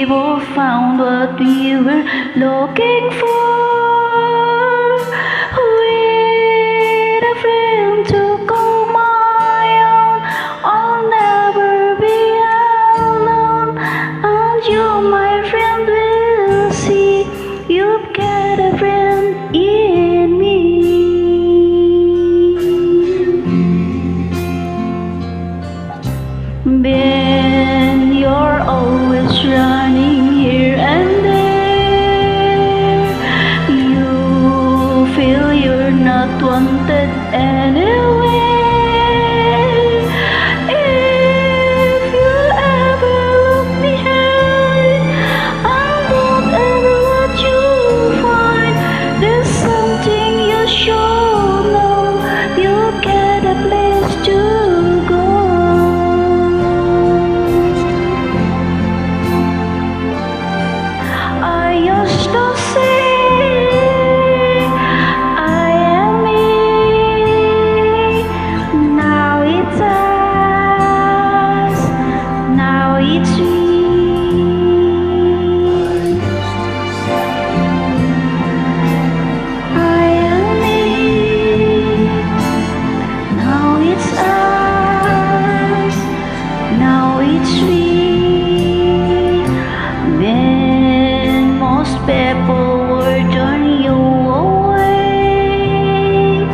we both found what we were looking for. With a friend to call my own, I'll never be alone. And you, my friend, will see you've got a friend in me. Ben, you're always running here and there. You feel you're not wanted anywhere. If you ever look behind, I don't ever let you find there's something you should know. You get a place to go. I used to say I am me. Now it's us. Now it's we. I am me. Now it's us. Now it's we. When most people would turn you away,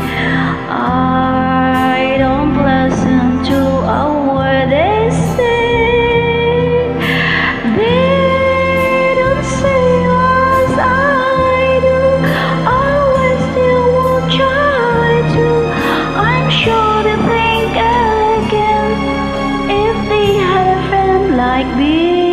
I don't listen to a word they say. They don't say as I do. I still will try to. I'm sure they think again if they had a friend like me.